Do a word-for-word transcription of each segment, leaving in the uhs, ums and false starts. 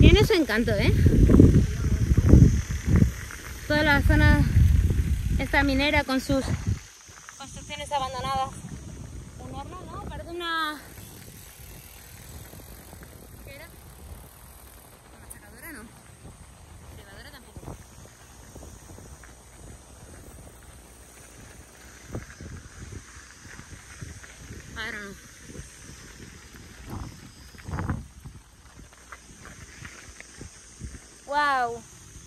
Tiene su encanto, ¿eh? Toda la zona esta minera con sus construcciones abandonadas. Un horno, ¿no? Parece una... ¿Qué era? ¿Una machacadora? No. Elevadora tampoco. Ahora no. Wow.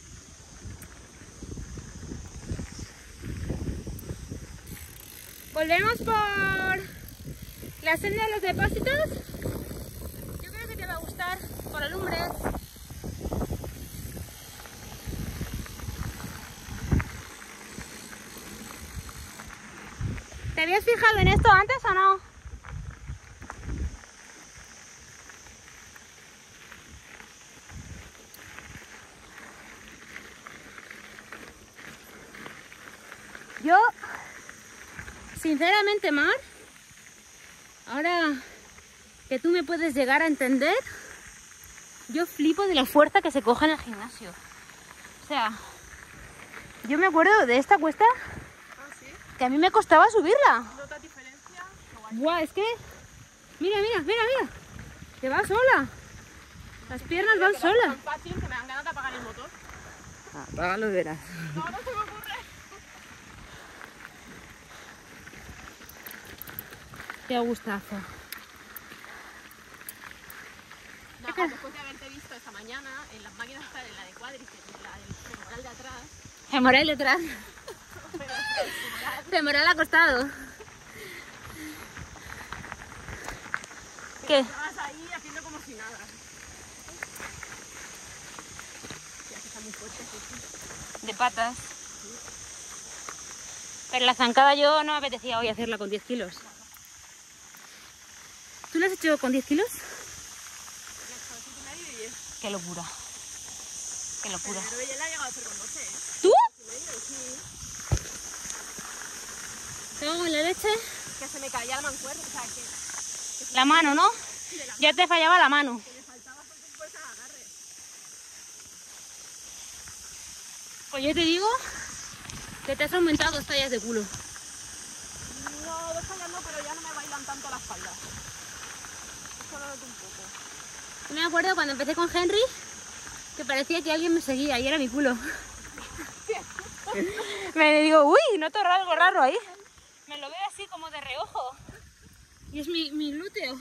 Volvemos por la senda de los depósitos. Yo creo que te va a gustar por alumbres. ¿Te habías fijado en esto antes o no? Yo, sinceramente, Mar, ahora que tú me puedes llegar a entender, yo flipo de la fuerza que se coge en el gimnasio. O sea, yo me acuerdo de esta cuesta ¿Ah, sí? que a mí me costaba subirla. ¿Notas diferencia? Qué guay. Buah, es que... Mira, mira, mira, mira. Que va sola. Las piernas van Es solas. tan fácil que me dan ganas de apagar el motor. Apágalo y verás. No, no se me ocurre. Qué gustazo. No, después de haberte visto esta mañana en las máquinas, en la de cuádriceps, en la del femoral de atrás. Femoral detrás. Femoral acostado. ¿Qué? Estabas ahí haciendo como si nada. Ya que está muy fuerte, sí. De patas. Pero la zancada yo no me apetecía hoy hacerla con diez kilos. ¿Tú la has hecho con diez kilos? Qué locura. Qué locura. Pero ella la ha llegado a hacer con doce, ¿eh? ¿Tú? Sí. ¿Te hago en la leche? Que se me caía la mancuerna, o sea, que... que La mano, ¿no? la Ya te fallaba la mano. Que me faltaba bastante fuerza de agarre. Pues yo te digo que te has aumentado dos tallas de culo. No, dos tallas no, pero ya no me bailan tanto la espalda. Eso lo noto un poco. Yo me acuerdo cuando empecé con Henry que parecía que alguien me seguía y era mi culo. Me digo, uy, noto algo raro ahí. Me lo veo así como de reojo. Y es mi, mi glúteo.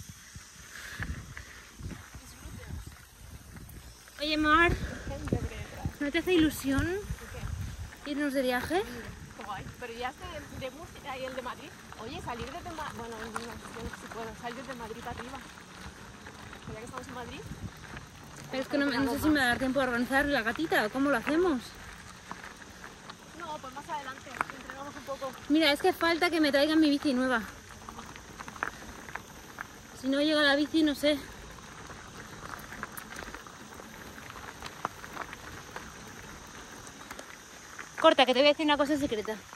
Oye, Mar, ¿no te hace ilusión irnos de viaje? Qué guay. Pero ya es de, de Murcia y el de Madrid. Oye, salir desde Madrid. Bueno, no, no sé si puedo salir desde Madrid para arriba. Ya que estamos en Madrid. Pero es que no, no sé si me va a dar tiempo a organizar la gatita. ¿Cómo lo hacemos? No, pues más adelante. Entrenamos un poco. Mira, es que falta que me traigan mi bici nueva. Si no llega la bici, no sé. Corta, que te voy a decir una cosa secreta.